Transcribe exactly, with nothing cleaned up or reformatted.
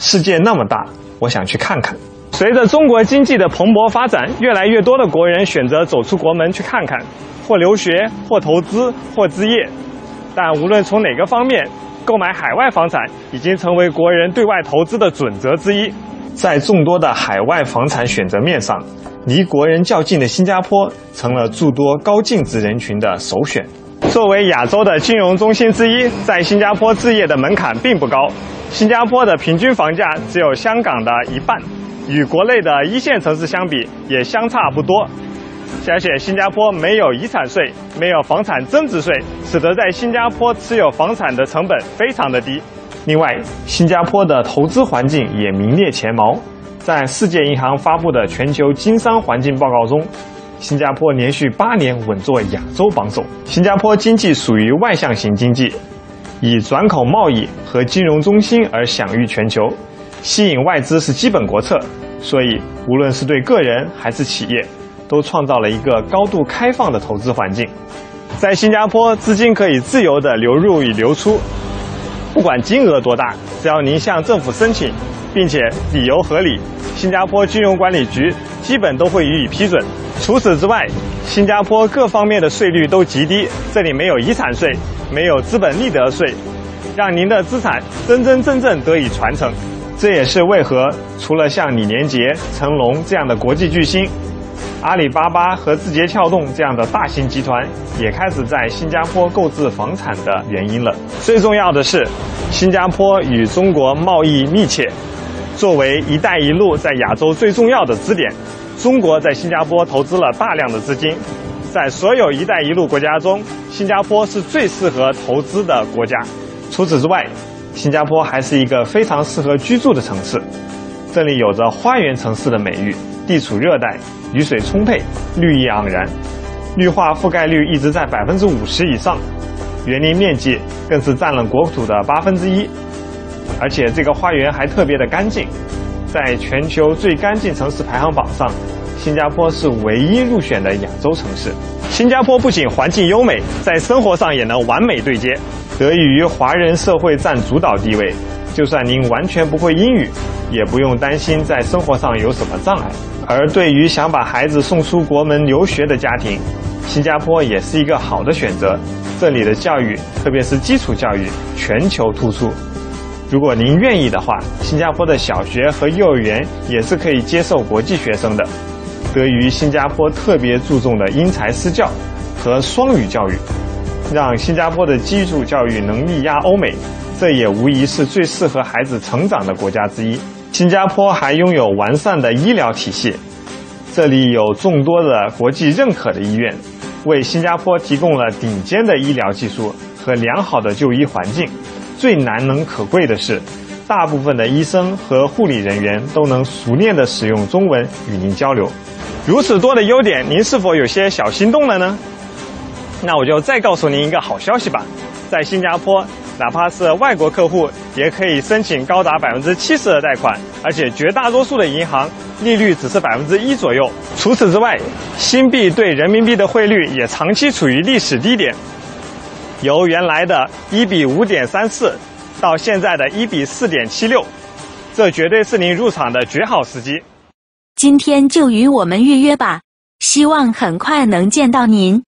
世界那么大，我想去看看。随着中国经济的蓬勃发展，越来越多的国人选择走出国门去看看，或留学，或投资，或置业。但无论从哪个方面，购买海外房产已经成为国人对外投资的准则之一。在众多的海外房产选择面上，离国人较近的新加坡成了诸多高净值人群的首选。作为亚洲的金融中心之一，在新加坡置业的门槛并不高，新加坡的平均房价只有香港的一半，与国内的一线城市相比也相差不多。而且新加坡没有遗产税，没有房产增值税，使得在新加坡持有房产的成本非常的低。另外，新加坡的投资环境也名列前茅。在世界银行发布的全球经商环境报告中，新加坡连续八年稳坐亚洲榜首。新加坡经济属于外向型经济，以转口贸易和金融中心而享誉全球，吸引外资是基本国策。所以，无论是对个人还是企业，都创造了一个高度开放的投资环境。在新加坡，资金可以自由地流入与流出，不管金额多大，只要您向政府申请，并且理由合理，新加坡金融管理局基本都会予以批准。除此之外，新加坡各方面的税率都极低，这里没有遗产税，没有资本利得税，让您的资产真真正正得以传承。这也是为何除了像李连杰、成龙这样的国际巨星，阿里巴巴和字节跳动这样的大型集团也开始在新加坡购置房产的原因了。最重要的是，新加坡与中国贸易密切，作为“一带一路”在亚洲最重要的支点，中国在新加坡投资了大量的资金。在所有“一带一路”国家中，新加坡是最适合投资的国家。除此之外，新加坡还是一个非常适合居住的城市，这里有着花园城市的美誉，地处热带，雨水充沛，绿意盎然，绿化覆盖率一直在百分之五十以上，园林面积更是占了国土的八分之一。而且这个花园还特别的干净，在全球最干净城市排行榜上，新加坡是唯一入选的亚洲城市。新加坡不仅环境优美，在生活上也能完美对接，得益于华人社会占主导地位，就算您完全不会英语，也不用担心在生活上有什么障碍。而对于想把孩子送出国门留学的家庭，新加坡也是一个好的选择。这里的教育，特别是基础教育，全球突出。如果您愿意的话，新加坡的小学和幼儿园也是可以接受国际学生的。得益于新加坡特别注重的因材施教和双语教育，让新加坡的基础教育能力压欧美，这也无疑是最适合孩子成长的国家之一。新加坡还拥有完善的医疗体系，这里有众多的国际认可的医院，为新加坡提供了顶尖的医疗技术和良好的就医环境。最难能可贵的是，大部分的医生和护理人员都能熟练地使用中文与您交流。如此多的优点，您是否有些小心动了呢？那我就再告诉您一个好消息吧，在新加坡，哪怕是外国客户也可以申请高达百分之七十的贷款，而且绝大多数的银行利率只是百分之一左右。除此之外，新币对人民币的汇率也长期处于历史低点，由原来的一比五点三四到现在的一比四点七六，这绝对是您入场的绝好时机。 今天就与我们预约吧，希望很快能见到您。